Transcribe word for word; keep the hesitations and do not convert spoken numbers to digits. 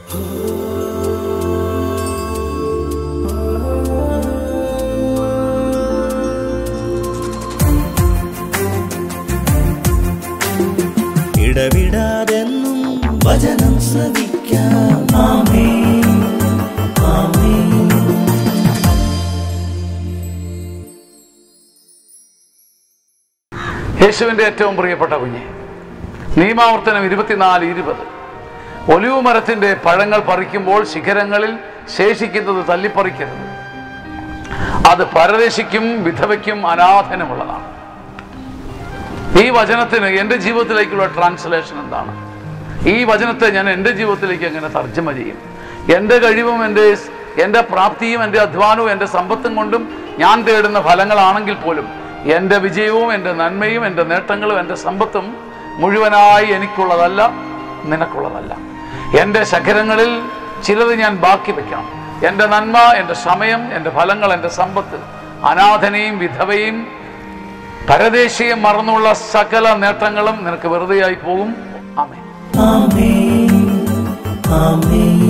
ഇടവിടാതെന്നും വചനം ശ്രവിക്കാം. ആമേൻ ആമേൻ. യേശുവിൻ്റെ ഏറ്റവും പ്രിയപ്പെട്ട കുഞ്ഞെ, നിയമാവർത്തനം ഇരുപത്തിനാല് ഇരുപത്. ഒലിവ് മരത്തിൻ്റെ പഴങ്ങൾ പറിക്കുമ്പോൾ ശിഖരങ്ങളിൽ ശേഷിക്കുന്നത് തല്ലിപ്പറിക്കരുത്, അത് പരദേശിക്കും വിധവയ്ക്കും അനാഥനുമുള്ളതാണ്. ഈ വചനത്തിന് എൻ്റെ ജീവിതത്തിലേക്കുള്ള ട്രാൻസ്ലേഷൻ എന്താണ്? ഈ വചനത്തെ ഞാൻ എൻ്റെ ജീവിതത്തിലേക്ക് എങ്ങനെ തർജ്ജമ ചെയ്യും? എൻ്റെ കഴിവും എൻ്റെ എൻ്റെ പ്രാപ്തിയും എൻ്റെ അധ്വാനവും എൻ്റെ സമ്പത്തും കൊണ്ടും ഞാൻ തേടുന്ന ഫലങ്ങളാണെങ്കിൽ പോലും എൻ്റെ വിജയവും എൻ്റെ നന്മയും എൻ്റെ നേട്ടങ്ങളും എൻ്റെ സമ്പത്തും മുഴുവനായി എനിക്കുള്ളതല്ല, നിനക്കുള്ളതല്ല. എൻ്റെ ശഖരങ്ങളിൽ ചിലത് ഞാൻ ബാക്കി വയ്ക്കണം. എൻ്റെ നന്മ, എൻ്റെ സമയം, എൻ്റെ ഫലങ്ങൾ, എൻ്റെ സമ്പത്ത് അനാഥനെയും വിധവയും പരദേശിയും മറന്നുള്ള സകല നേട്ടങ്ങളും നിനക്ക് വെറുതെയായി പോകും. ആമേൻ ആമേൻ ആമേൻ.